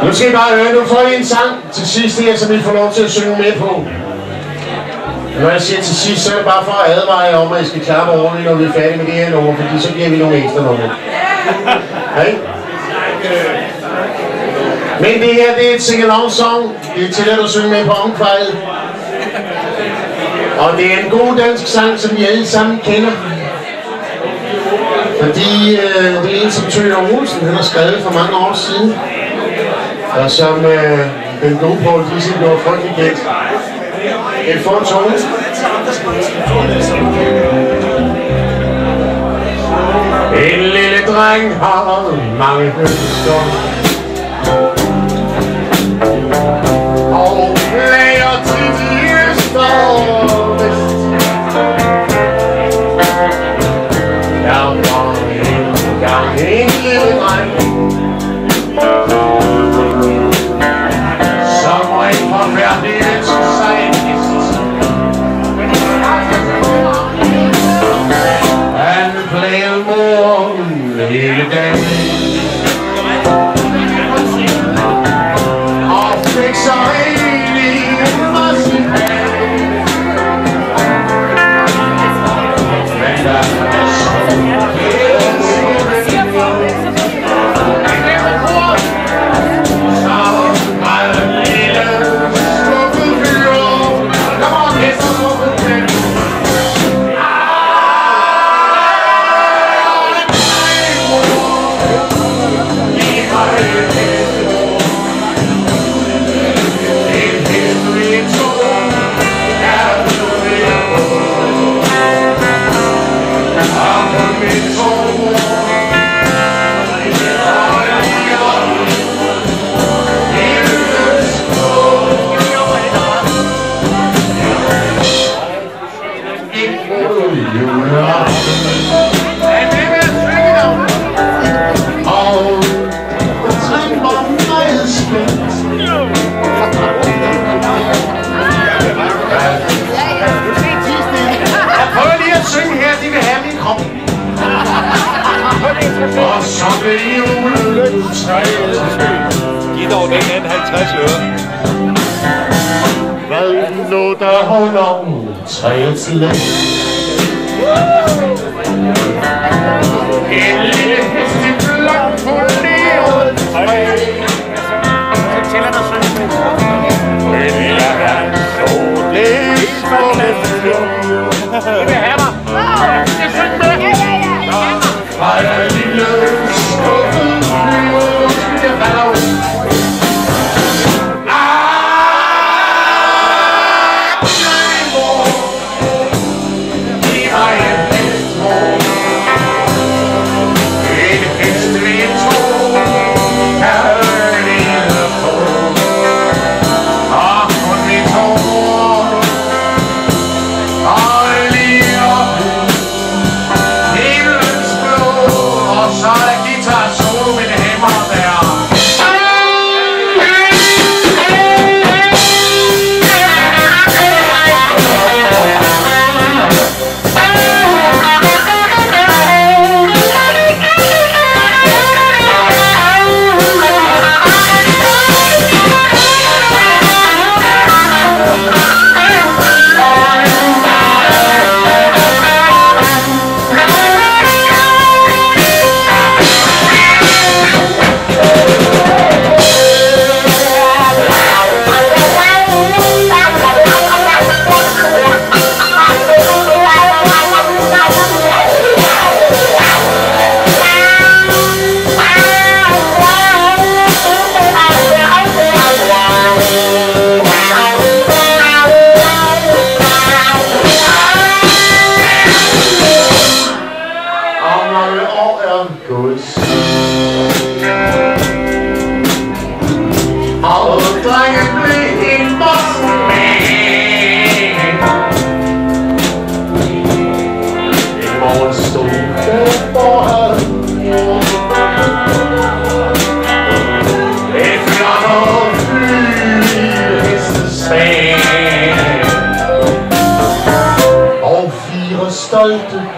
Nu skal I bare høre, nu får I en sang til sidst her, som I får lov til at synge med på. Når jeg siger til sidst, så er det bare for at advare jer om, at I skal klappe ordentligt, når vi er færdige med det her nummer, fordi så giver vi nogle ekstra nummer. Okay? Men det her, det er et sing-along song. Det er tilladt at synge med på omkvædet. Og det er en god dansk sang, som I alle sammen kender. Fordi det er en, som Per-Henrik han har skrevet for mange år siden. Og som den gode Paul Disse gjorde frygtelig gæt. Et for en tone. En lille dreng har mange ønsker og plager til de øster og vest. Der var engang en lille dreng, som rent forfærdeligt ønskede sig en hest. Han plagede moren hele dagen og fik så egentlig en marcipan. Men der og så blev juletræet. Giv dog den anden 50 øre. Hvad nu der holder træets læg? En lille hest i blot poleret træ. Men jeg er så læst for det vil have mig. Jeg synger med. Fra en lille skuffet flyver, jeg falder ud. Nej, mor, giv mig en hest, mor. En hest vi to kan lide på. Og kun vi to og lige op himlens blå. Og så er guitar solo med det hæmmer der. Og drengen blev en bossman. En morgen stod der foran et flot og flyhestespand og 4 stolte